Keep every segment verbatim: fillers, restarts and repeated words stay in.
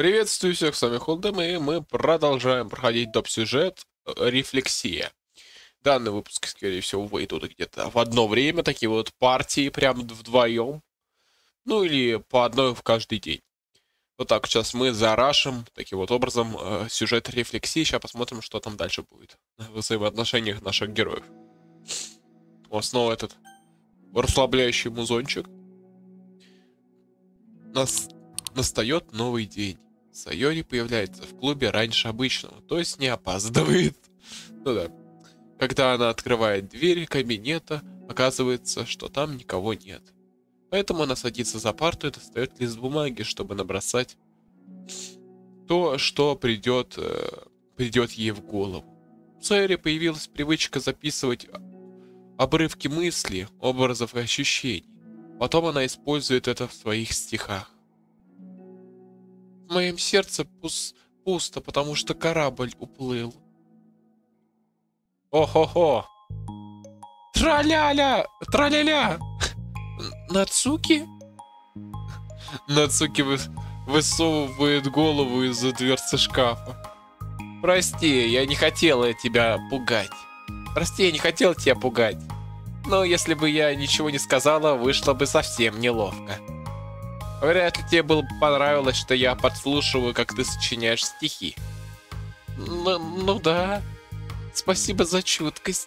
Приветствую всех, с вами Холдем, и мы продолжаем проходить доп-сюжет «Рефлексия». Данный выпуск, скорее всего, выйдут где-то в одно время, такие вот партии, прям вдвоем. Ну или по одной в каждый день. Вот так, сейчас мы зарашим, таким вот образом, э, сюжет «Рефлексии». Сейчас посмотрим, что там дальше будет в взаимоотношениях наших героев. Вот снова этот расслабляющий музончик. Нас... Настает новый день. Сайори появляется в клубе раньше обычного, то есть не опаздывает. Ну да. Когда она открывает двери кабинета, оказывается, что там никого нет. Поэтому она садится за парту и достает лист бумаги, чтобы набросать то, что придет, э, придет ей в голову. У Сайори появилась привычка записывать обрывки мыслей, образов и ощущений. Потом она использует это в своих стихах. В моем сердце пус пусто, потому что корабль уплыл. О-хо-хо! Траля-ля! Траля-ля! Нацуки? Нацуки вы высовывает голову из-за дверцы шкафа. Прости, я не хотела тебя пугать. Прости, я не хотел тебя пугать. Но если бы я ничего не сказала, вышло бы совсем неловко. Вряд ли тебе было понравилось, что я подслушиваю, как ты сочиняешь стихи. Ну, ну да. Спасибо за чуткость.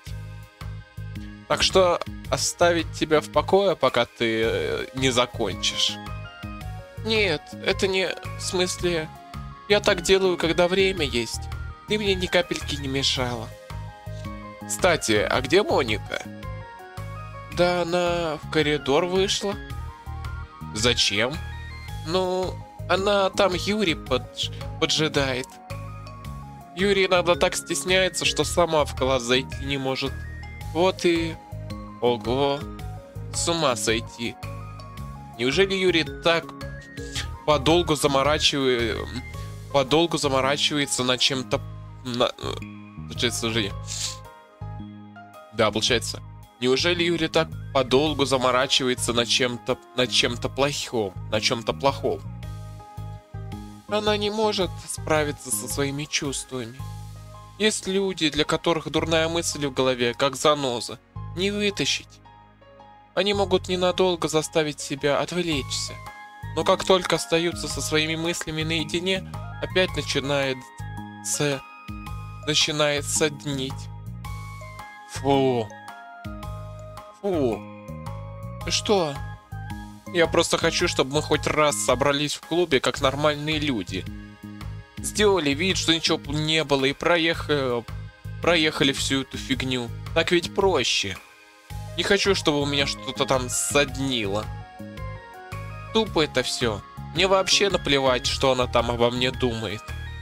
Так что оставить тебя в покое, пока ты э, не закончишь. Нет, это не... В смысле... Я так делаю, когда время есть. Ты мне ни капельки не мешала. Кстати, а где Моника? Да она в коридор вышла. Зачем? Ну, она там Юри подж... поджидает. Юри иногда так стесняется, что сама в класс зайти не может. Вот и... Ого, с ума сойти. Неужели Юри так подолгу заморачивает... подолгу заморачивается над чем-то... На... Получается, уже... Да, получается... Неужели Юри так подолгу заморачивается над чем-то над чем-то плохим, на чем-то плохом? Она не может справиться со своими чувствами. Есть люди, для которых дурная мысль в голове, как заноза, не вытащить. Они могут ненадолго заставить себя отвлечься, но как только остаются со своими мыслями наедине, опять начинает с... начинает соднить. Фу. Фу. Что? Я просто хочу, чтобы мы хоть раз собрались в клубе как нормальные люди. Сделали вид, что ничего не было, и проехали, проехали всю эту фигню. Так ведь проще. Не хочу, чтобы у меня что-то там соднило. Тупо это все. Мне вообще наплевать, что она там обо мне думает.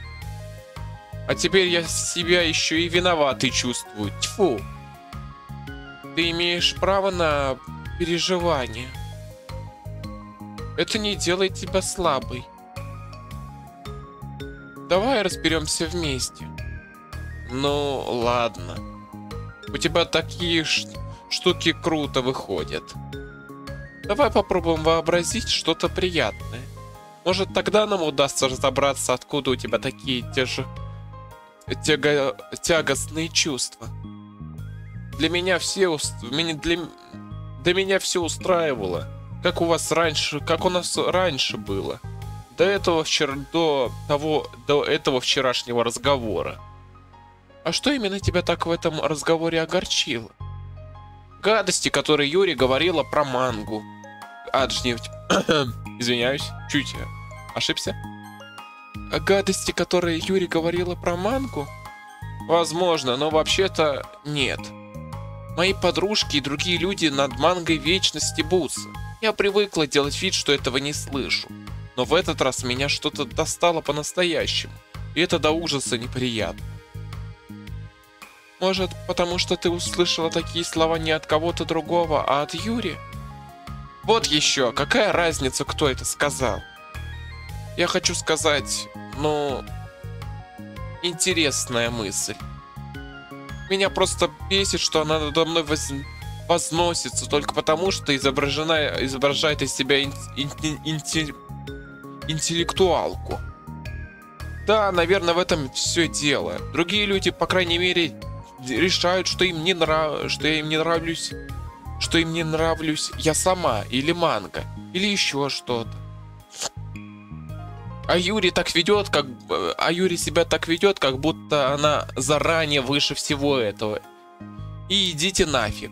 А теперь я себя еще и виноватый чувствую. Тьфу. Ты имеешь право на переживание. Это не делает тебя слабой. Давай разберемся вместе. Ну, ладно. У тебя такие штуки круто выходят. Давай попробуем вообразить что-то приятное. Может, тогда нам удастся разобраться, откуда у тебя такие тяж... тяго... тягостные чувства. Для меня все уст... для... для меня все устраивало, как у вас раньше, как у нас раньше было, до этого вчера, до того, до этого вчерашнего разговора. А что именно тебя так в этом разговоре огорчило? Гадости, которые Юри говорила про мангу. А, точнее, извиняюсь, чуть ошибся. А гадости, которые Юри говорила про мангу? Возможно, но вообще-то нет. Мои подружки и другие люди над мангой вечно стебутся. Я привыкла делать вид, что этого не слышу. Но в этот раз меня что-то достало по-настоящему. И это до ужаса неприятно. Может, потому что ты услышала такие слова не от кого-то другого, а от Юри? Вот еще, какая разница, кто это сказал? Я хочу сказать, ну... интересная мысль. Меня просто бесит, что она надо мной воз... возносится только потому, что изображена... изображает из себя ин... Ин... Ин... интеллектуалку. Да, наверное, в этом все дело. Другие люди, по крайней мере, решают, что им не нрав... что я им не нравлюсь, что им не нравлюсь я сама, или манга, или еще что-то. А Юри так ведет, как... А Юри себя так ведет, как будто она заранее выше всего этого. И идите нафиг.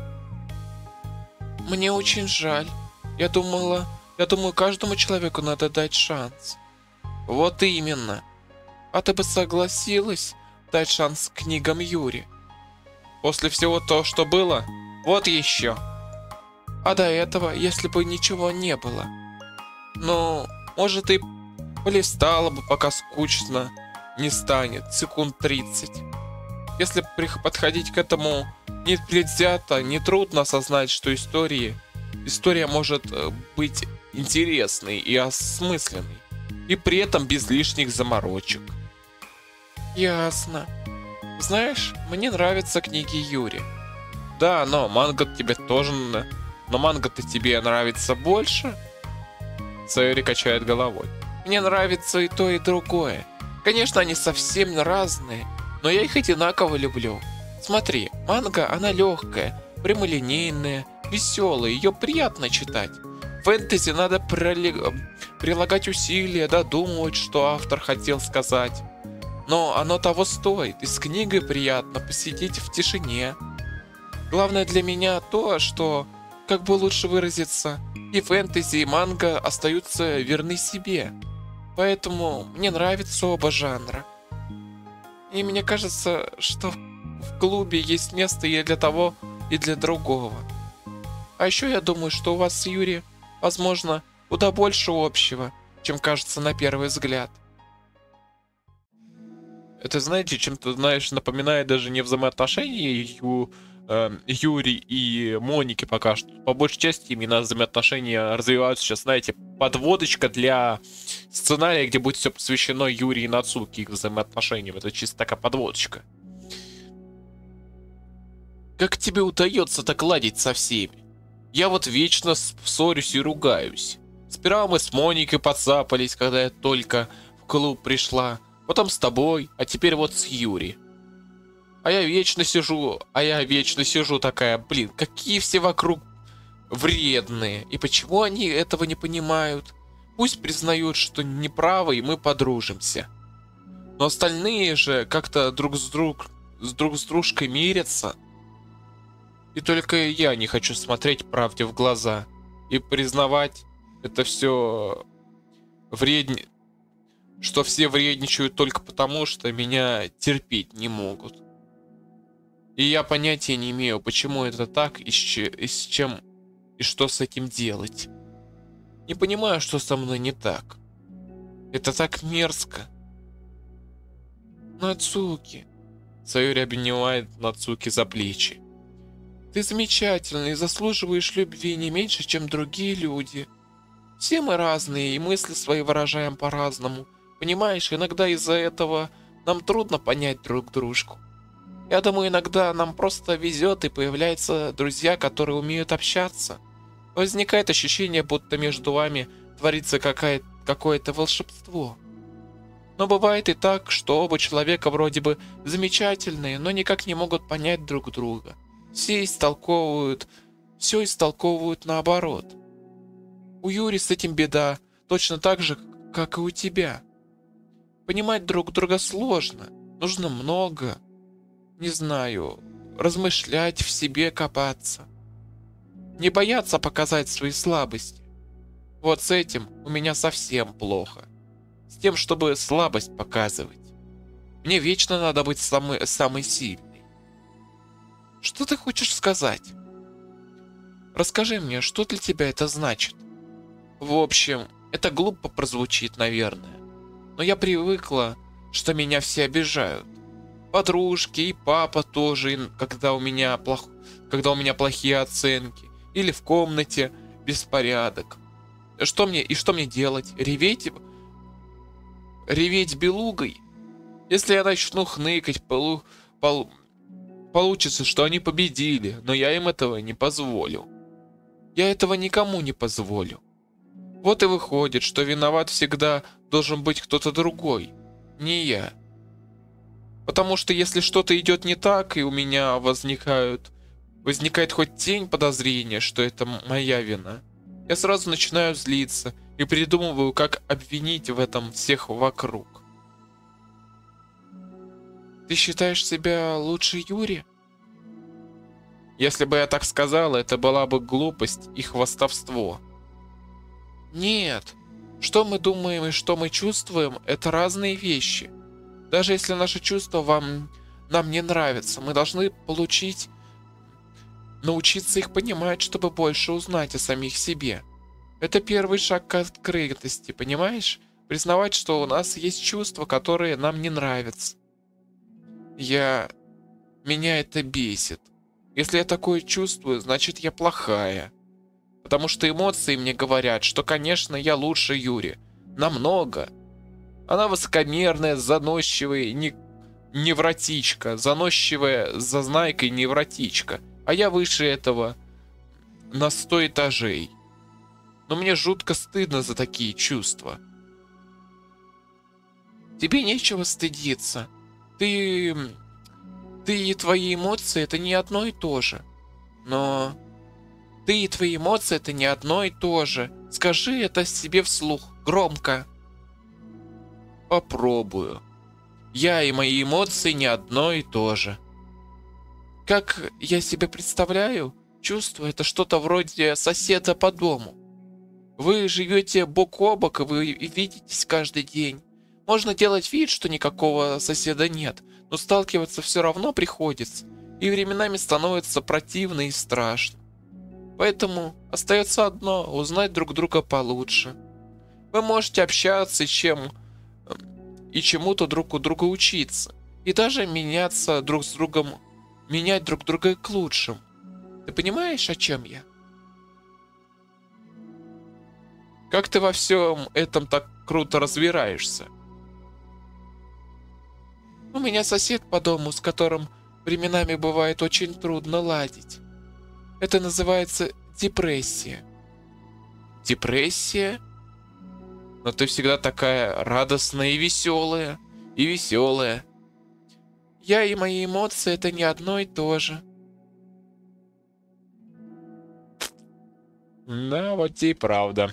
Мне очень жаль. Я думала... Я думаю, каждому человеку надо дать шанс. Вот именно. А ты бы согласилась дать шанс книгам Юри? После всего того, что было? Вот еще. А до этого, если бы ничего не было. Ну, может и полистала бы, пока скучно не станет, секунд тридцать. Если подходить к этому непредвзято, нетрудно осознать, что истории, история может быть интересной и осмысленной, и при этом без лишних заморочек. Ясно. Знаешь, мне нравятся книги Юри. Да, но манга тебе тоже... Но манга-то тебе нравится больше? Сайори качает головой. Мне нравится и то, и другое. Конечно, они совсем разные, но я их одинаково люблю. Смотри, манга, она легкая, прямолинейная, веселая, ее приятно читать. Фэнтези надо прилагать усилия, додумывать, что автор хотел сказать. Но оно того стоит, и с книгой приятно посидеть в тишине. Главное для меня то, что, как бы лучше выразиться, и фэнтези, и манга остаются верны себе. Поэтому мне нравятся оба жанра. И мне кажется, что в клубе есть место и для того, и для другого. А еще я думаю, что у вас с Юри, возможно, куда больше общего, чем кажется на первый взгляд. Это, знаете, чем-то, знаешь, напоминает даже не взаимоотношения Ю, э, Юри и Моники пока что. По большей части именно взаимоотношения развиваются сейчас, знаете, подводочка для сценария, где будет все посвящено Юри и Нацуки, их взаимоотношениям. Это чисто такая подводочка. Как тебе удается так ладить со всеми? Я вот вечно ссорюсь и ругаюсь. Сперва мы с Моникой подцапались, когда я только в клуб пришла. Потом с тобой, а теперь вот с Юри. А я вечно сижу, а я вечно сижу такая, блин, какие все вокруг вредные. И почему они этого не понимают? Пусть признают, что неправы, и мы подружимся. Но остальные же как-то друг с друг, с друг с дружкой мирятся. И только я не хочу смотреть правде в глаза и признавать это все вреднее. Что все вредничают только потому, что меня терпеть не могут. И я понятия не имею, почему это так, и с, че, и с чем, и что с этим делать. Не понимаю, что со мной не так. Это так мерзко. Нацуки. Сайори обнимает Нацуки за плечи. Ты замечательный и заслуживаешь любви не меньше, чем другие люди. Все мы разные, и мысли свои выражаем по-разному. Понимаешь, иногда из-за этого нам трудно понять друг дружку. Я думаю, иногда нам просто везет и появляются друзья, которые умеют общаться. Возникает ощущение, будто между вами творится какое-то волшебство. Но бывает и так, что оба человека вроде бы замечательные, но никак не могут понять друг друга. Все истолковывают, все истолковывают наоборот. У Юри с этим беда, точно так же, как и у тебя. Понимать друг друга сложно, нужно много, не знаю, размышлять, в себе копаться. Не бояться показать свои слабости. Вот с этим у меня совсем плохо. С тем, чтобы слабость показывать. Мне вечно надо быть самый, самый сильный. Что ты хочешь сказать? Расскажи мне, что для тебя это значит? В общем, это глупо прозвучит, наверное. Но я привыкла, что меня все обижают. Подружки и папа тоже, когда у меня, плох... когда у меня плохие оценки. Или в комнате беспорядок. Что мне... И что мне делать? Реветь? Реветь белугой? Если я начну хныкать, полу... Пол... получится, что они победили, но я им этого не позволю. Я этого никому не позволю. Вот и выходит, что виноват всегда должен быть кто-то другой. не я. Потому что если что-то идет не так, и у меня возникают, возникает хоть тень подозрения, что это моя вина, я сразу начинаю злиться и придумываю, как обвинить в этом всех вокруг. Ты считаешь себя лучше Юри? Если бы я так сказал, это была бы глупость и хвастовство. Нет. Что мы думаем и что мы чувствуем, это разные вещи. Даже если наши чувства вам, нам не нравятся, мы должны получить, научиться их понимать, чтобы больше узнать о самих себе. Это первый шаг к открытости, понимаешь? Признавать, что у нас есть чувства, которые нам не нравятся. Я... Меня это бесит. Если я такое чувствую, значит я плохая. Потому что эмоции мне говорят, что, конечно, я лучше Юри. Намного. Она высокомерная, заносчивая, не... невротичка. Заносчивая, зазнайка и невротичка. А я выше этого на сто этажей. Но мне жутко стыдно за такие чувства. Тебе нечего стыдиться. Ты... Ты и твои эмоции — это не одно и то же. Но... Ты и твои эмоции — это не одно и то же. Скажи это себе вслух, громко. Попробую. Я и мои эмоции не одно и то же. Как я себе представляю, чувство — это что-то вроде соседа по дому. Вы живете бок о бок, и вы видитесь каждый день. Можно делать вид, что никакого соседа нет, но сталкиваться все равно приходится, и временами становится противно и страшно. Поэтому остается одно — узнать друг друга получше. Вы можете общаться и, чем, и чему-то друг у друга учиться, и даже меняться друг с другом, менять друг друга к лучшему. Ты понимаешь, о чем я? Как ты во всем этом так круто разбираешься? У меня сосед по дому, с которым временами бывает очень трудно ладить. Это называется депрессия. Депрессия? Но ты всегда такая радостная и веселая. И веселая. Я и мои эмоции — это не одно и то же. Да, вот тебе и правда.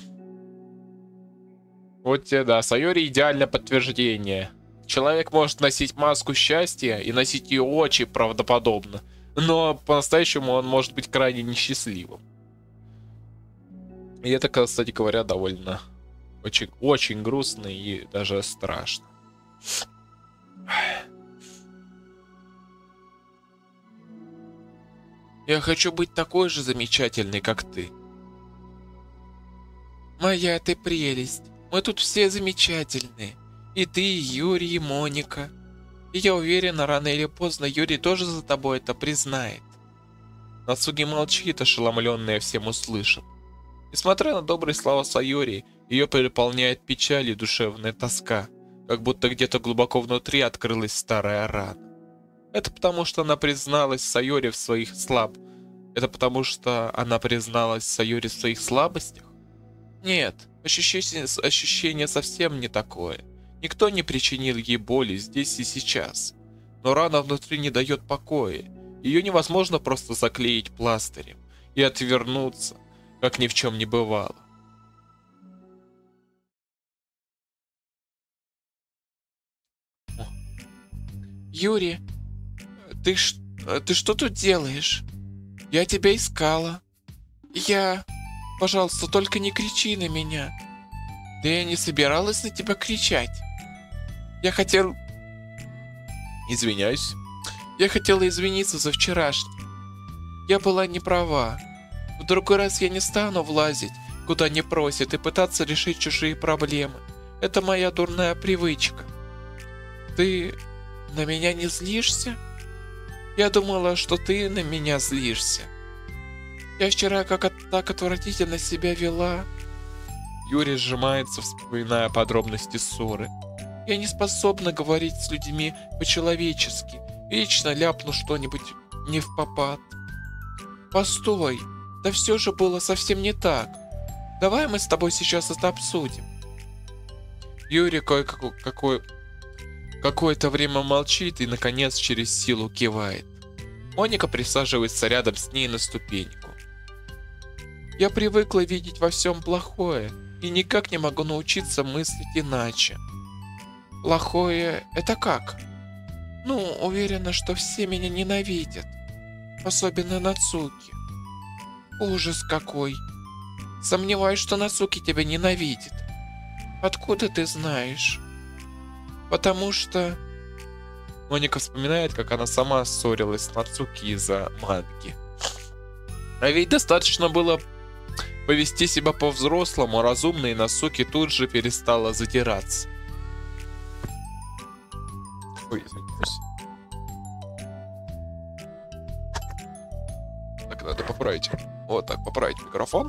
Вот тебе, да, Сайори идеальное подтверждение. Человек может носить маску счастья и носить ее очень правдоподобно, но по-настоящему он может быть крайне несчастливым. И это, кстати говоря, довольно очень, очень грустно и даже страшно. Я хочу быть такой же замечательной, как ты. Моя ты прелесть. Мы тут все замечательные. И ты, и Юрий, и Моника. И я уверена, рано или поздно Юрий тоже за тобой это признает. Нацуги молчит, ошеломленная всем услышан. Несмотря на добрые слова Сайори, ее переполняет печаль и душевная тоска, как будто где-то глубоко внутри открылась старая рана. Это потому, что она призналась Сайори в своих слаб... Это потому, что она призналась Сайори в своих слабостях? Нет, ощущение, ощущение совсем не такое. Никто не причинил ей боли здесь и сейчас. Но рана внутри не дает покоя. Ее невозможно просто заклеить пластырем и отвернуться, как ни в чем не бывало. Юрий, ты, ш... ты что тут делаешь? Я тебя искала. Я... Пожалуйста, только не кричи на меня. Да я не собиралась на тебя кричать. Я хотел... Извиняюсь. Я хотела извиниться за вчерашнее. Я была не права. В другой раз я не стану влазить, куда не просят, и пытаться решить чужие проблемы. Это моя дурная привычка. Ты на меня не злишься? Я думала, что ты на меня злишься. Я вчера как от... так отвратительно себя вела. Юрий сжимается, вспоминая подробности ссоры. Я не способна говорить с людьми по-человечески. Вечно ляпну что-нибудь не впопад. Постой, да все же было совсем не так. Давай мы с тобой сейчас это обсудим. Юрий кое-какой... Какое-то время молчит и, наконец, через силу кивает. Моника присаживается рядом с ней на ступеньку. Я привыкла видеть во всем плохое и никак не могу научиться мыслить иначе. Плохое — это как? Ну, уверена, что все меня ненавидят. Особенно Нацуки. Ужас какой. Сомневаюсь, что Нацуки тебя ненавидит. Откуда ты знаешь? Потому что... Моника вспоминает, как она сама ссорилась с Нацуки из-за манги. А ведь достаточно было повести себя по-взрослому, разумно, и Нацуки тут же перестала задираться. Ой, извините. Так, надо поправить. Вот так, поправить микрофон.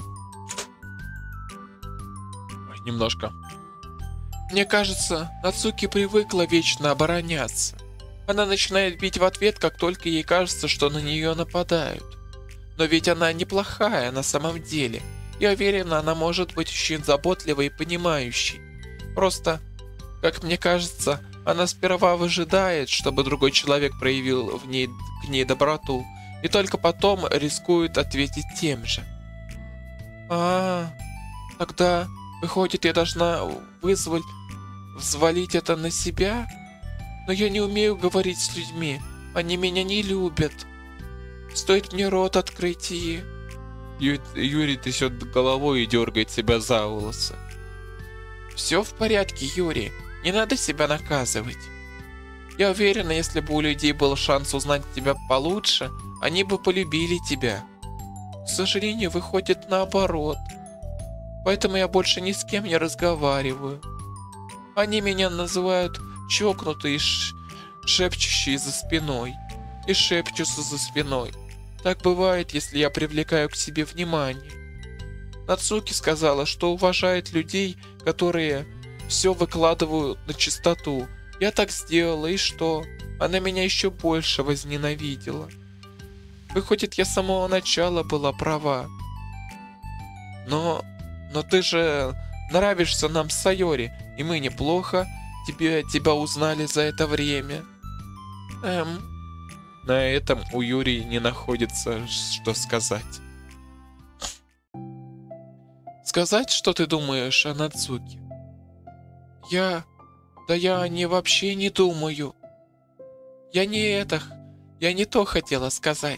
Ой, немножко. Мне кажется, Нацуки привыкла вечно обороняться. Она начинает бить в ответ, как только ей кажется, что на нее нападают. Но ведь она неплохая на самом деле. Я уверена, она может быть очень заботливой и понимающей. Просто, как мне кажется, она сперва выжидает, чтобы другой человек проявил в ней, к ней доброту, и только потом рискует ответить тем же. А, тогда, выходит, я должна вызвать, взвалить это на себя? Но я не умею говорить с людьми, они меня не любят. Стоит мне рот открыть и... Ю... Юрий трясет головой и дергает себя за волосы. Все в порядке, Юрий, не надо себя наказывать. Я уверена, если бы у людей был шанс узнать тебя получше, они бы полюбили тебя. К сожалению, выходит наоборот. Поэтому я больше ни с кем не разговариваю. Они меня называют чокнутый и ш... шепчущий за спиной. И шепчутся за спиной. Так бывает, если я привлекаю к себе внимание. Нацуки сказала, что уважает людей, которые все выкладывают на чистоту. Я так сделала, и что? Она меня еще больше возненавидела. Выходит, я с самого начала была права. Но... но ты же нравишься нам с Сайори, и мы неплохо тебе, тебя узнали за это время. Эм... На этом у Юрия не находится, что сказать. Сказать, что ты думаешь о Нацуки? Я... Да я о ней вообще не думаю. Я не это... Я не то хотела сказать.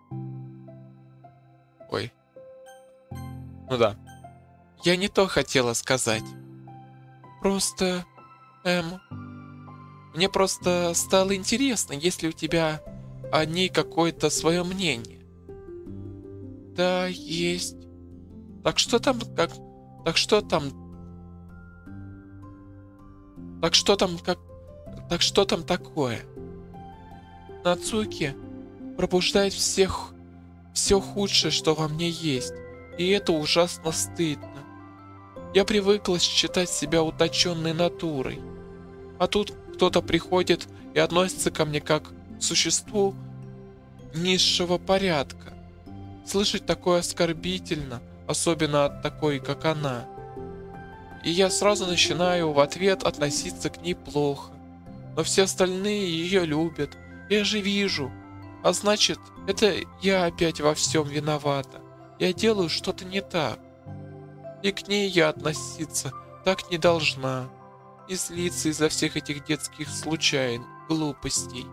Ой. Ну да. Я не то хотела сказать. Просто... Эм... Мне просто стало интересно, есть ли у тебя о ней какое-то свое мнение. Да, есть. Так что там, как... Так что там... Так что там, как... Так что там такое? Нацуки пробуждает всех... Все худшее, что во мне есть. И это ужасно стыдно. Я привыкла считать себя утонченной натурой. А тут кто-то приходит и относится ко мне как к существу низшего порядка. Слышать такое оскорбительно, особенно от такой, как она. И я сразу начинаю в ответ относиться к ней плохо. Но все остальные ее любят. Я же вижу. А значит, это я опять во всем виновата. Я делаю что-то не так. И к ней я относиться так не должна. И злиться из-за всех этих детских случайных глупостей.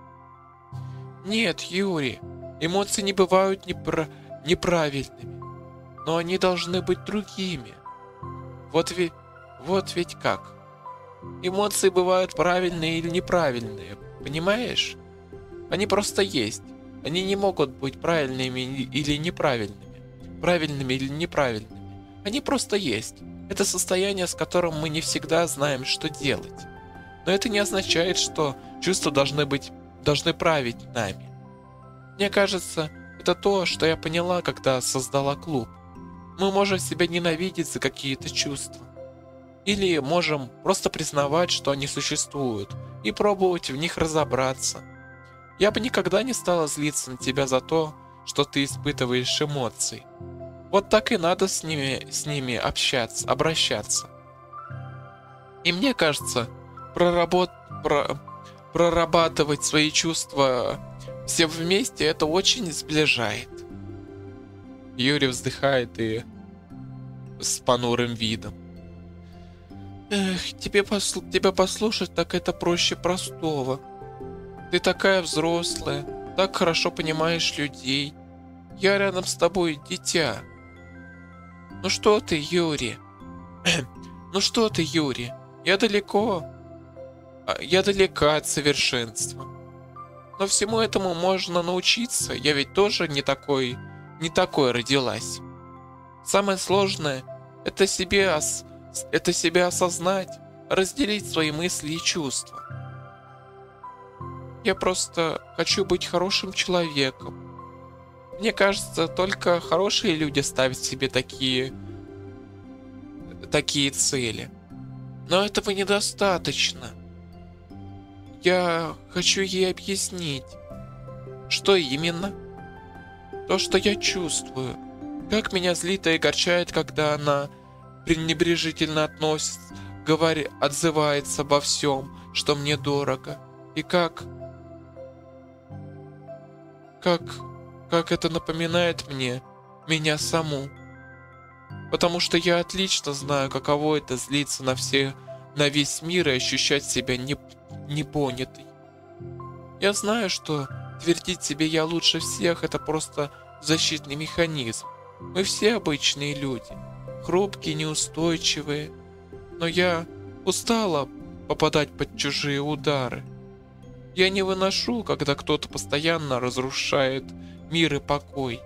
Нет, Юрий, эмоции не бывают непра... неправильными. Но они должны быть другими. Вот ведь... Вот ведь как. Эмоции бывают правильные или неправильные, понимаешь? Они просто есть. Они не могут быть правильными или неправильными. Правильными или неправильными. Они просто есть. Это состояние, с которым мы не всегда знаем, что делать. Но это не означает, что чувства должны быть, должны править нами. Мне кажется, это то, что я поняла, когда создала клуб. Мы можем себя ненавидеть за какие-то чувства. Или можем просто признавать, что они существуют, и пробовать в них разобраться. Я бы никогда не стала злиться на тебя за то, что ты испытываешь эмоции. Вот так и надо с ними, с ними общаться, обращаться. И мне кажется, проработ, про прорабатывать свои чувства все вместе, это очень сближает. Юрий вздыхает и с понурым видом. Эх, тебе посл тебя послушать, так это проще простого. Ты такая взрослая, так хорошо понимаешь людей. Я рядом с тобой, дитя. Ну что ты, Юрий? Ну что ты, Юрий? Я далеко. Я далека от совершенства. Но всему этому можно научиться. Я ведь тоже не такой, не такой родилась. Самое сложное — это себе, ос, это себя осознать, разделить свои мысли и чувства. Я просто хочу быть хорошим человеком. Мне кажется, только хорошие люди ставят себе такие, такие цели. Но этого недостаточно. Я хочу ей объяснить. Что именно? То, что я чувствую. Как меня злит и огорчает, когда она пренебрежительно относится, говорит, отзывается обо всем, что мне дорого. И как... Как... Как это напоминает мне, меня саму. Потому что я отлично знаю, каково это злиться на все, на весь мир и ощущать себя не, непонятой. Я знаю, что твердить себе «я лучше всех» — это просто защитный механизм. Мы все обычные люди, хрупкие, неустойчивые. Но я устала попадать под чужие удары. Я не выношу, когда кто-то постоянно разрушает мир и покой.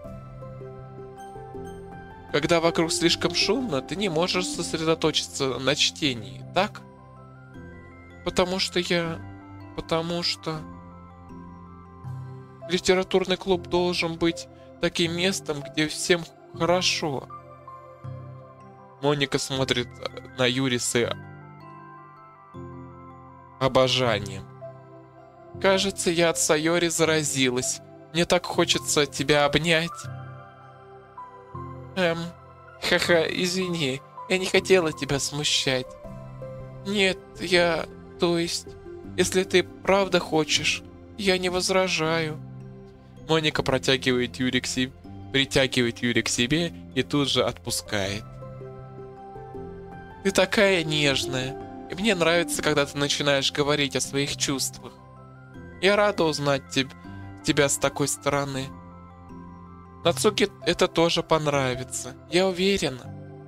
Когда вокруг слишком шумно, ты не можешь сосредоточиться на чтении, так? Потому что я... Потому что... Литературный клуб должен быть таким местом, где всем хорошо. Моника смотрит на Юри с обожанием. Кажется, я от Сайори заразилась. Мне так хочется тебя обнять. Эм, ха-ха, извини, я не хотела тебя смущать. Нет, я... То есть, если ты правда хочешь, я не возражаю. Моника протягивает Юри к себе, притягивает Юри к себе и тут же отпускает. Ты такая нежная, и мне нравится, когда ты начинаешь говорить о своих чувствах. Я рада узнать тебя. тебя с такой стороны. Нацуки это тоже понравится, я уверена.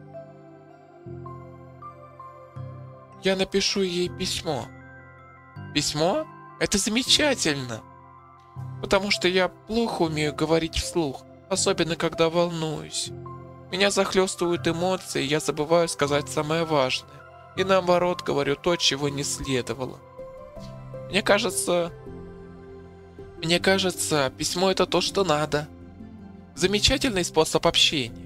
Я напишу ей письмо. Письмо? Это замечательно. Потому что я плохо умею говорить вслух, особенно когда волнуюсь. Меня захлестывают эмоции, я забываю сказать самое важное. И наоборот говорю то, чего не следовало. Мне кажется... Мне кажется, письмо — это то, что надо. Замечательный способ общения.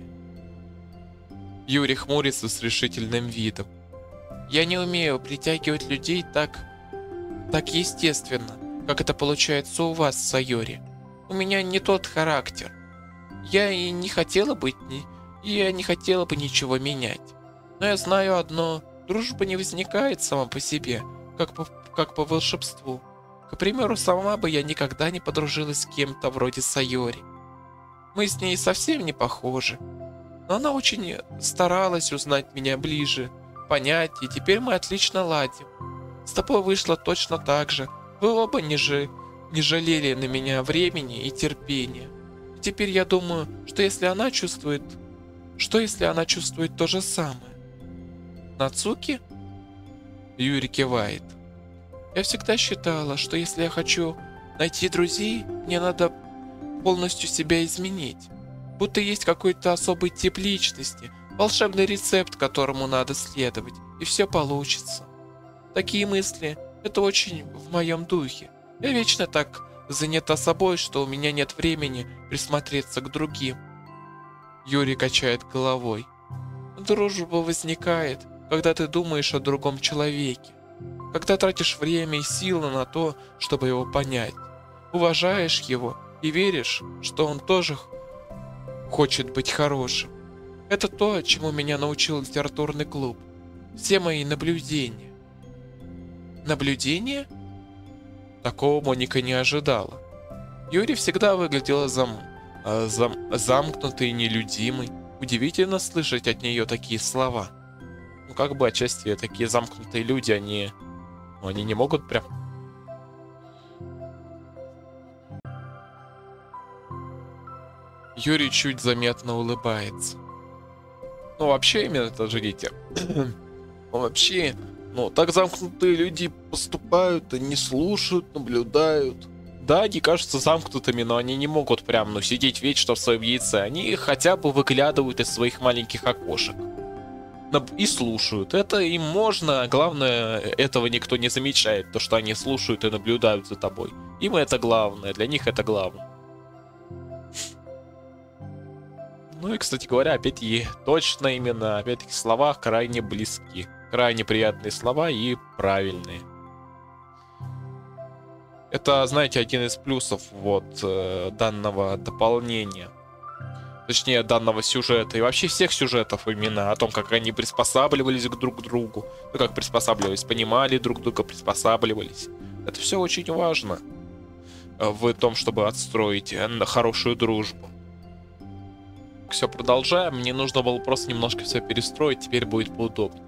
Юрий хмурится с решительным видом. Я не умею притягивать людей так... так естественно, как это получается у вас, Сайори. У меня не тот характер. Я и не хотела быть... ни, и я не хотела бы ничего менять. Но я знаю одно. Дружба не возникает сама по себе, как по, как по волшебству. К примеру, сама бы я никогда не подружилась с кем-то вроде Сайори. Мы с ней совсем не похожи. Но она очень старалась узнать меня ближе, понять, и теперь мы отлично ладим. С тобой вышло точно так же. Вы оба не, же, не жалели на меня времени и терпения. И теперь я думаю, что если она чувствует... Что если она чувствует то же самое? Нацуки? Юрий кивает. Я всегда считала, что если я хочу найти друзей, мне надо полностью себя изменить. Будто есть какой-то особый тип личности, волшебный рецепт, которому надо следовать, и все получится. Такие мысли — это очень в моем духе. Я вечно так занята собой, что у меня нет времени присмотреться к другим. Юрий качает головой. Дружба возникает, когда ты думаешь о другом человеке. Когда тратишь время и силы на то, чтобы его понять. Уважаешь его и веришь, что он тоже хочет быть хорошим. Это то, чему меня научил литературный клуб. Все мои наблюдения. Наблюдение? Такого Моника не ожидала. Юри всегда выглядела зам... э, зам... замкнутой и нелюдимой. Удивительно слышать от нее такие слова. Ну, как бы отчасти такие замкнутые люди, они... Ну, они не могут прям... Юрий чуть заметно улыбается. Ну, вообще, именно это же видите. Ну, вообще, ну, так замкнутые люди поступают, они слушают, наблюдают. Да, они кажутся замкнутыми, но они не могут прям, ну, сидеть вечно в своем яйце. Они хотя бы выглядывают из своих маленьких окошек. И слушают. Это им можно, а главное, этого никто не замечает. То, что они слушают и наблюдают за тобой. Им это главное, для них это главное. Ну и, кстати говоря, опять-таки, точно именно, опять-таки, слова крайне близки. Крайне приятные слова и правильные. Это, знаете, один из плюсов вот э, данного дополнения. Точнее, данного сюжета. И вообще всех сюжетов именно. О том, как они приспосабливались друг к другу. Ну, как приспосабливались, понимали друг друга, приспосабливались. Это все очень важно. В том, чтобы отстроить хорошую дружбу. Все, продолжаем. Мне нужно было просто немножко все перестроить. Теперь будет поудобнее.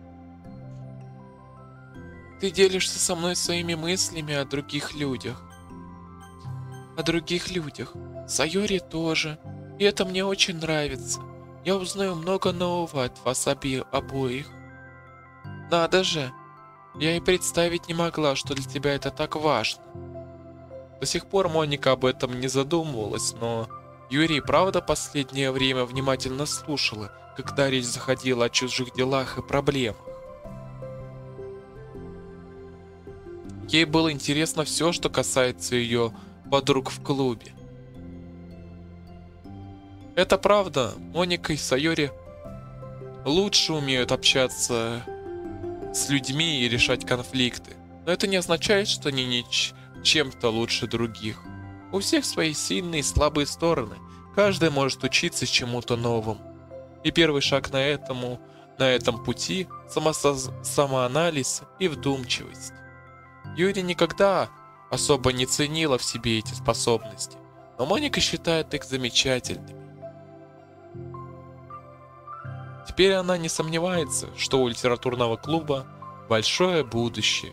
Ты делишься со мной своими мыслями о других людях. О других людях. Сайори тоже. И это мне очень нравится. Я узнаю много нового от вас оби обоих. Надо же. Я и представить не могла, что для тебя это так важно. До сих пор Моника об этом не задумывалась, но... Юрий, правда, последнее время внимательно слушала, когда речь заходила о чужих делах и проблемах. Ей было интересно все, что касается ее подруг в клубе. Это правда, Моника и Сайори лучше умеют общаться с людьми и решать конфликты. Но это не означает, что они не чем-то лучше других. У всех свои сильные и слабые стороны. Каждый может учиться чему-то новому. И первый шаг на, этому, на этом пути – самосоз... самоанализ и вдумчивость. Юри никогда особо не ценила в себе эти способности, но Моника считает их замечательными. Теперь она не сомневается, что у литературного клуба большое будущее.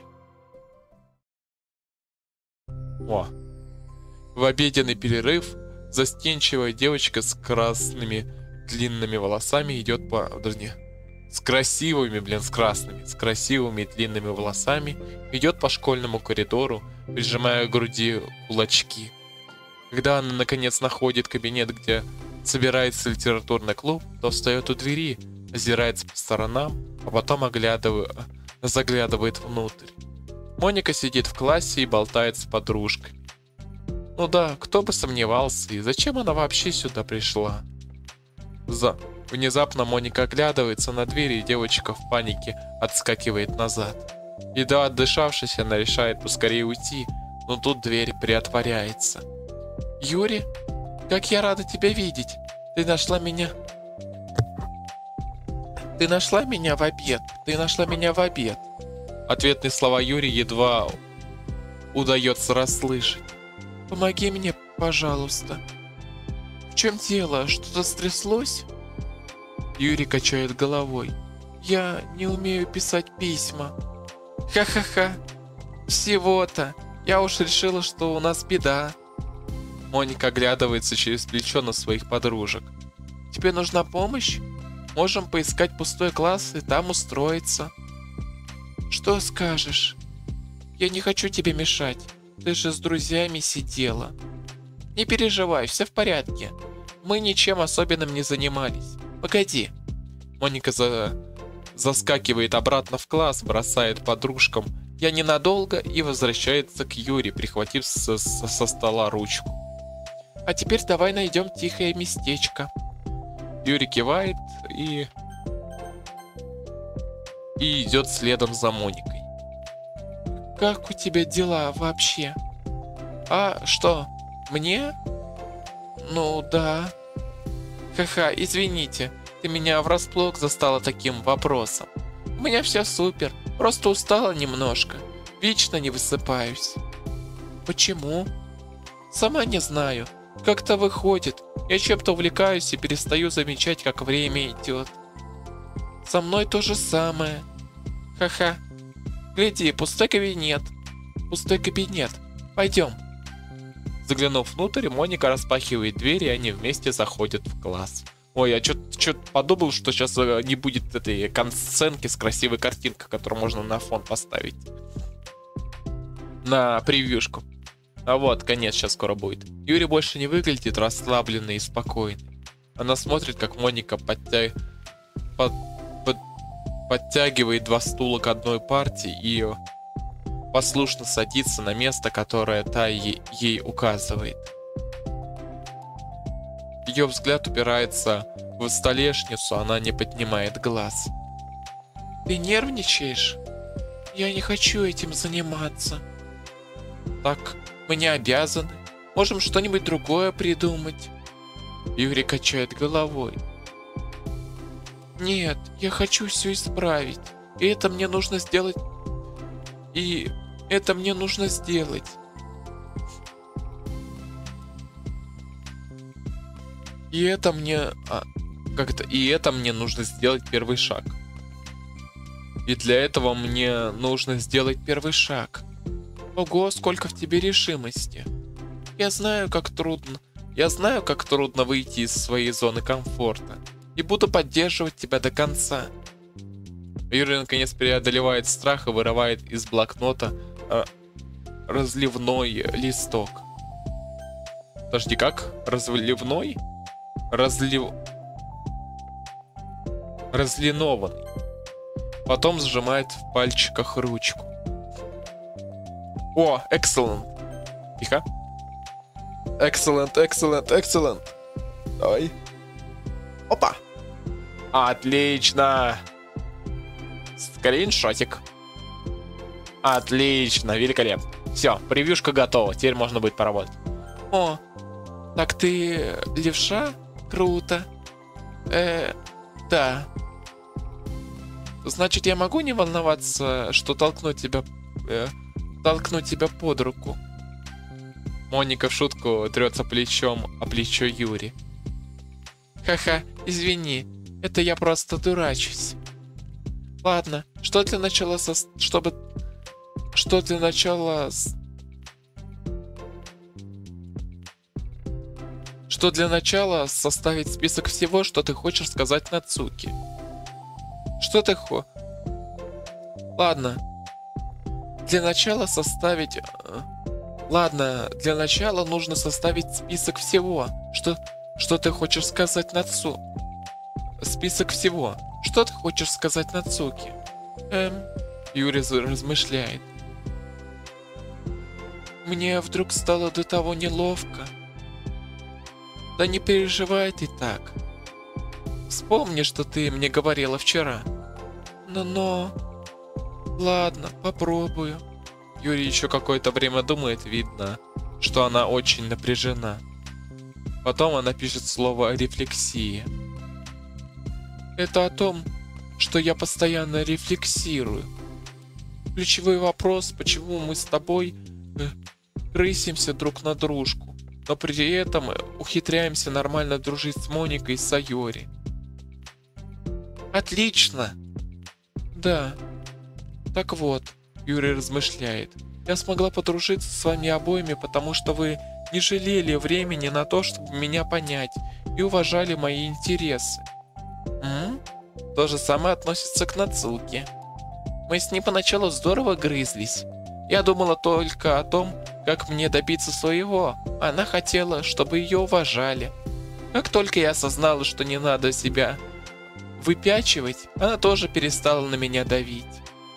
О! В обеденный перерыв застенчивая девочка с красными длинными волосами идет по... Подожди. С красивыми, блин, с красными, с красивыми длинными волосами идет по школьному коридору, прижимая к груди кулачки. Когда она наконец находит кабинет, где собирается литературный клуб, то встает у двери, озирается по сторонам, а потом оглядывает, заглядывает внутрь. Моника сидит в классе и болтает с подружкой. Ну да, кто бы сомневался, и зачем она вообще сюда пришла? За... Внезапно Моника оглядывается на дверь, и девочка в панике отскакивает назад. Едва отдышавшись, она решает поскорее уйти, но тут дверь приотворяется. Юри, как я рада тебя видеть. Ты нашла меня... Ты нашла меня в обед. Ты нашла меня в обед. Ответные слова Юри едва удается расслышать. Помоги мне, пожалуйста. В чем дело? Что-то стряслось? Юрий качает головой. Я не умею писать письма. Ха-ха-ха. Всего-то. Я уж решила, что у нас беда. Моника оглядывается через плечо на своих подружек. Тебе нужна помощь? Можем поискать пустой класс и там устроиться. Что скажешь? Я не хочу тебе мешать. Ты же с друзьями сидела. Не переживай, все в порядке. Мы ничем особенным не занимались. Погоди. Моника за... заскакивает обратно в класс, бросает подружкам «Я ненадолго» и возвращается к Юре, прихватив со, со, со стола ручку. А теперь давай найдем тихое местечко. Юрий кивает и... и идет следом за Моникой. Как у тебя дела вообще? А, что, мне? Ну, да. Ха-ха, извините, ты меня врасплох застала таким вопросом. У меня все супер, просто устала немножко. Вечно не высыпаюсь. Почему? Сама не знаю. Как-то выходит. Я чем-то увлекаюсь и перестаю замечать, как время идет. Со мной то же самое. Ха-ха. Гляди, пустой кабинет. Пустой кабинет. Пойдем. Заглянув внутрь, Моника распахивает дверь, и они вместе заходят в класс. Ой, я что-то подумал, что сейчас не будет этой конценки с красивой картинкой, которую можно на фон поставить. На превьюшку. А вот, конец сейчас скоро будет. Юрий больше не выглядит расслабленный и спокойный. Она смотрит, как Моника подтя... под... Под... подтягивает два стула к одной партии и послушно садится на место, которое та ей, ей указывает. Ее взгляд упирается в столешницу, она не поднимает глаз. Ты нервничаешь? Я не хочу этим заниматься. Так, мы не обязаны. Можем что-нибудь другое придумать. Юрий качает головой. Нет, я хочу все исправить. И это мне нужно сделать. И это мне нужно сделать. И это мне... А, как-то... И это мне нужно сделать первый шаг. И для этого мне нужно сделать первый шаг. Ого, сколько в тебе решимости. Я знаю, как трудно. Я знаю, как трудно выйти из своей зоны комфорта. И буду поддерживать тебя до конца. Юрий наконец преодолевает страх и вырывает из блокнота э, разливной листок. Подожди, как? Разливной? Разлив... Разлинованный. Потом сжимает в пальчиках ручку. О, excellent. Тихо. Excellent, excellent, excellent. Давай. Опа. Отлично. Скриншотик. Отлично, великолепно. Все, превьюшка готова. Теперь можно будет поработать. О, так ты левша? Круто. Э, да. Значит, я могу не волноваться, что толкну тебя... Э, толкну тебя под руку. Моника в шутку трется плечом о плечо Юри. Ха-ха, извини, это я просто дурачусь. Ладно, что для начала со... чтобы... Что для начала... Что для начала составить список всего, что ты хочешь сказать Нацуки. Что ты хо... Ладно. Для начала составить... Ладно, для начала нужно составить список всего. Что... Что ты хочешь сказать Нацу? Список всего. Что ты хочешь сказать Нацуки? Эм... Юрий размышляет. Мне вдруг стало до того неловко. Да не переживай ты так. Вспомни, что ты мне говорила вчера. Но-но... Ладно, попробую. Юрий еще какое-то время думает, видно, что она очень напряжена. Потом она пишет слово «рефлексия». Это о том, что я постоянно рефлексирую. Ключевой вопрос, почему мы с тобой э, крысимся друг на дружку, но при этом ухитряемся нормально дружить с Моникой и Сайори. Отлично! Да. Так вот, Юрий размышляет. Я смогла подружиться с вами обоими, потому что вы не жалели времени на то, чтобы меня понять, и уважали мои интересы. М? То же самое относится к Нацуке. Мы с ней поначалу здорово грызлись. Я думала только о том, как мне добиться своего. Она хотела, чтобы ее уважали. Как только я осознала, что не надо себя выпячивать, она тоже перестала на меня давить.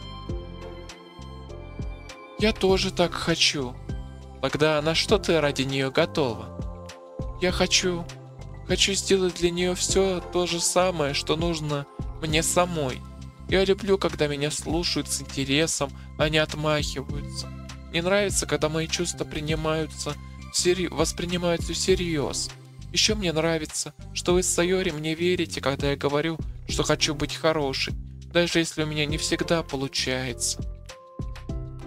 Я тоже так хочу. Тогда на что ты ради нее готова? Я хочу... Хочу сделать для нее все то же самое, что нужно мне самой. Я люблю, когда меня слушают с интересом, а не отмахиваются. Мне нравится, когда мои чувства принимаются, всерьез, воспринимаются всерьез. Еще мне нравится, что вы с Сайори мне верите, когда я говорю, что хочу быть хорошей, даже если у меня не всегда получается.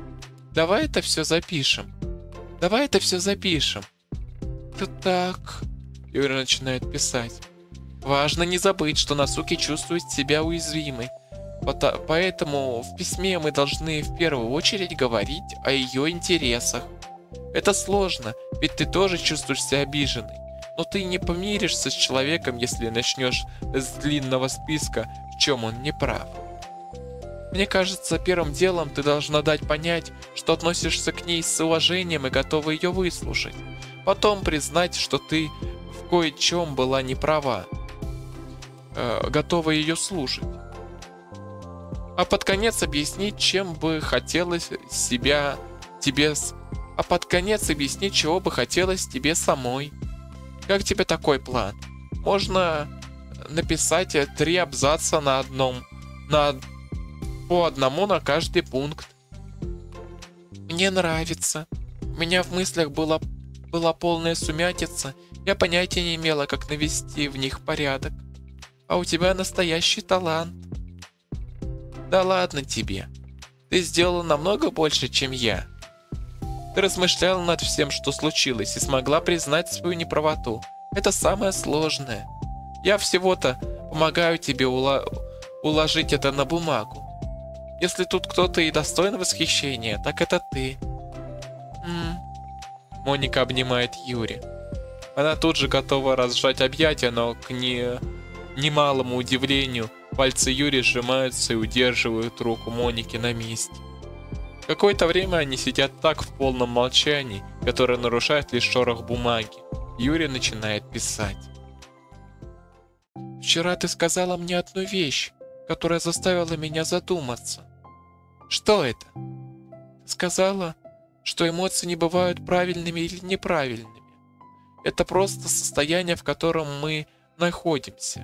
Давай это все запишем. Давай это все запишем. Да так. Юрий начинает писать. Важно не забыть, что Насуки чувствует себя уязвимой. Поэтому в письме мы должны в первую очередь говорить о ее интересах. Это сложно, ведь ты тоже чувствуешь себя обиженной. Но ты не помиришься с человеком, если начнешь с длинного списка, в чем он не прав. Мне кажется, первым делом ты должна дать понять, что относишься к ней с уважением и готова ее выслушать. Потом признать, что ты в кое-чем была не права, э, готова ее слушать. А под конец объяснить, чем бы хотелось себя тебе... А под конец объяснить, чего бы хотелось тебе самой. Как тебе такой план? Можно написать три абзаца на одном, на по одному на каждый пункт. Мне нравится. У меня в мыслях была, была полная сумятица. Я понятия не имела, как навести в них порядок. А у тебя настоящий талант. Да ладно тебе. Ты сделала намного больше, чем я. Ты размышляла над всем, что случилось, и смогла признать свою неправоту. Это самое сложное. Я всего-то помогаю тебе ула- уложить это на бумагу. Если тут кто-то и достоин восхищения, так это ты. М-м. Моника обнимает Юри. Она тут же готова разжать объятия, но к не... немалому удивлению пальцы Юри сжимаются и удерживают руку Моники на месте. Какое-то время они сидят так в полном молчании, которое нарушает лишь шорох бумаги. Юри начинает писать. «Вчера ты сказала мне одну вещь, которая заставила меня задуматься. Что это? Сказала, что эмоции не бывают правильными или неправильными. Это просто состояние, в котором мы находимся.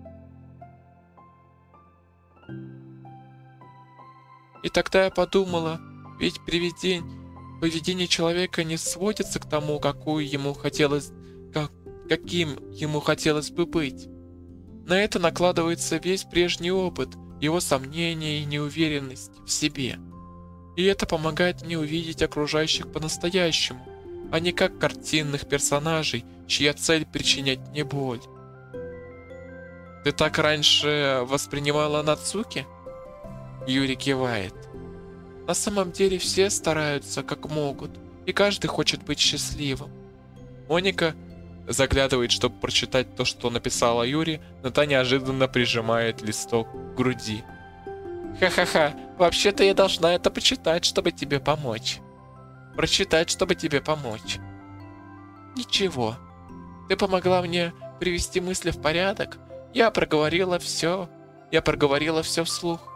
И тогда я подумала, ведь поведение, поведение человека не сводится к тому, какую ему хотелось, как, каким ему хотелось бы быть. На это накладывается весь прежний опыт, его сомнения и неуверенность в себе. И это помогает мне увидеть окружающих по-настоящему, а не как картинных персонажей, чья цель причинять мне боль. Ты так раньше воспринимала Нацуки? Юри кивает. На самом деле все стараются как могут, и каждый хочет быть счастливым. Моника заглядывает, чтобы прочитать то, что написала Юри, но та неожиданно прижимает листок к груди. Ха-ха-ха, вообще-то я должна это почитать, чтобы тебе помочь. Прочитать, чтобы тебе помочь. Ничего. Ты помогла мне привести мысли в порядок. Я проговорила все. Я проговорила все вслух.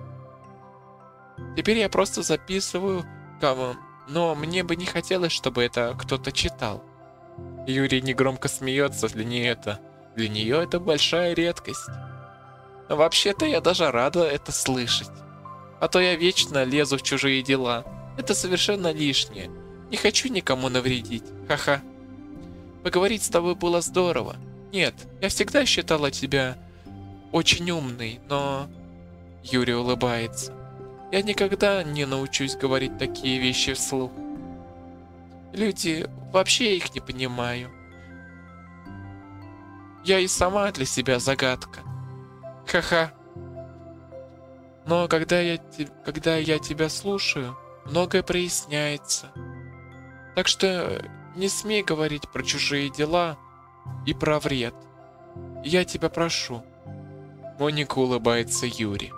Теперь я просто записываю, кому, но мне бы не хотелось, чтобы это кто-то читал. Юрий негромко смеется, для нее это, для нее это большая редкость. Но вообще-то я даже рада это слышать. А то я вечно лезу в чужие дела. Это совершенно лишнее. Не хочу никому навредить. Ха-ха. Поговорить с тобой было здорово. Нет, я всегда считала тебя очень умной, но... Юрий улыбается. Я никогда не научусь говорить такие вещи вслух. Люди, вообще их не понимаю. Я и сама для себя загадка. Ха-ха. Но когда я, когда я тебя слушаю, многое проясняется. Так что не смей говорить про чужие дела и про вред. Я тебя прошу. Моника улыбается Юре.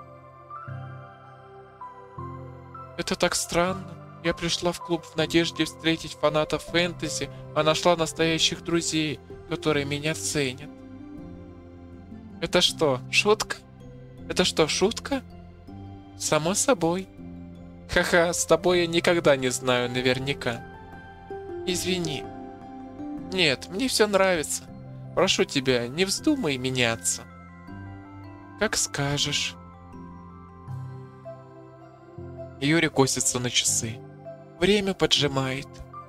Это так странно. Я пришла в клуб в надежде встретить фанатов фэнтези, а нашла настоящих друзей, которые меня ценят. Это что, шутка? Это что, шутка? Само собой. Ха-ха, с тобой я никогда не знаю наверняка. Извини. Нет, мне все нравится. Прошу тебя, не вздумай меняться. Как скажешь. Юрий косится на часы. Время поджимает.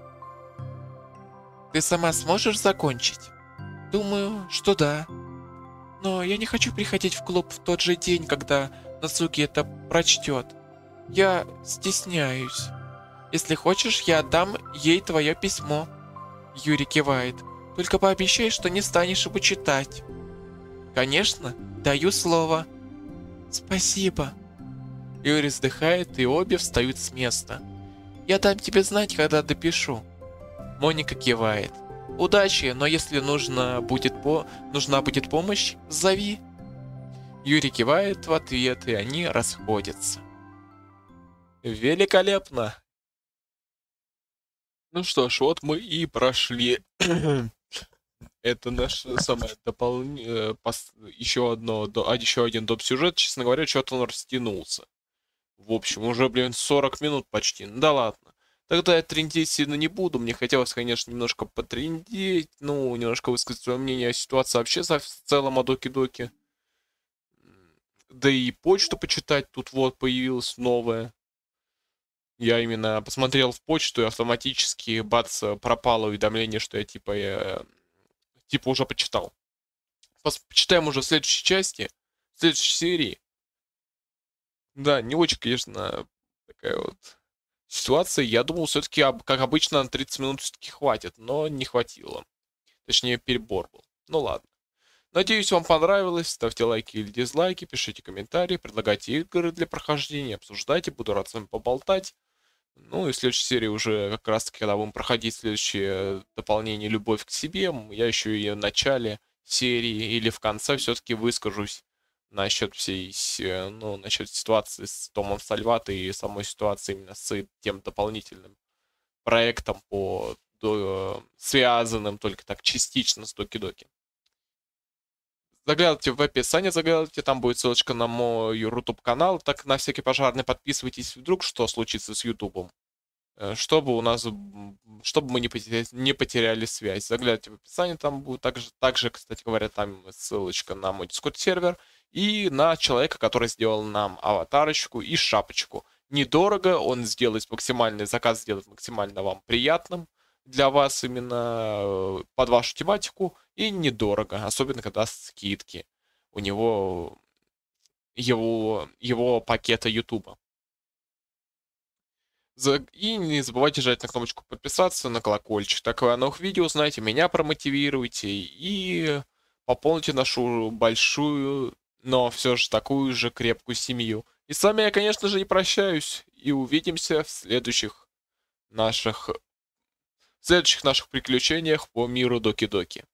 Ты сама сможешь закончить? Думаю, что да. Но я не хочу приходить в клуб в тот же день, когда Нацуки это прочтет. Я стесняюсь. Если хочешь, я отдам ей твое письмо. Юрий кивает. Только пообещай, что не станешь его читать. Конечно, даю слово. Спасибо. Юрий вздыхает, и обе встают с места. Я дам тебе знать, когда допишу. Моника кивает. Удачи, но если нужно будет по... нужна будет помощь, зови. Юрий кивает в ответ, и они расходятся. Великолепно. Ну что ж, вот мы и прошли. Это наше самое дополнение, еще одно, а еще один доп. Сюжет. Честно говоря, что-то он растянулся. В общем, уже, блин, сорок минут почти. Ну да ладно. Тогда я трендить сильно не буду. Мне хотелось, конечно, немножко потрендить. Ну, немножко высказать свое мнение о ситуации вообще в целом о Доки-Доки. Да и почту почитать тут вот появилась новая. Я именно посмотрел в почту и автоматически, бац, пропало уведомление, что я типа, я, типа уже почитал. Пос почитаем уже в следующей части, в следующей серии. Да, не очень, конечно, такая вот ситуация. Я думал, все-таки, как обычно, на тридцать минут все-таки хватит, но не хватило. Точнее, перебор был. Ну ладно. Надеюсь, вам понравилось. Ставьте лайки или дизлайки, пишите комментарии, предлагайте игры для прохождения, обсуждайте. Буду рад с вами поболтать. Ну и в следующей серии уже как раз таки, когда будем проходить следующее дополнение «Любовь к себе», я еще и в начале серии или в конце все-таки выскажусь насчет всей, ну, насчет ситуации с Томом Сальвато и самой ситуации именно с тем дополнительным проектом по до, связанным только так частично с Доки-Доки. Заглядывайте в описание, заглядывайте, там будет ссылочка на мой YouTube канал. Так, на всякий пожарный подписывайтесь, вдруг что случится с YouTube. Чтобы у нас, чтобы мы не потеряли, не потеряли связь. Заглядывайте в описание, там будет также, также, кстати говоря, там ссылочка на мой Discord сервер и на человека, который сделал нам аватарочку и шапочку. Недорого, он сделает максимальный заказ, сделает максимально вам приятным для вас именно под вашу тематику и недорого, особенно когда скидки у него его его пакета YouTube. И не забывайте жать на кнопочку подписаться, на колокольчик. Так вы о новых видео узнаете, меня промотивируйте и пополните нашу большую, но все же такую же крепкую семью. И с вами я, конечно же, и прощаюсь. И увидимся в следующих наших, в следующих наших приключениях по миру Доки-Доки.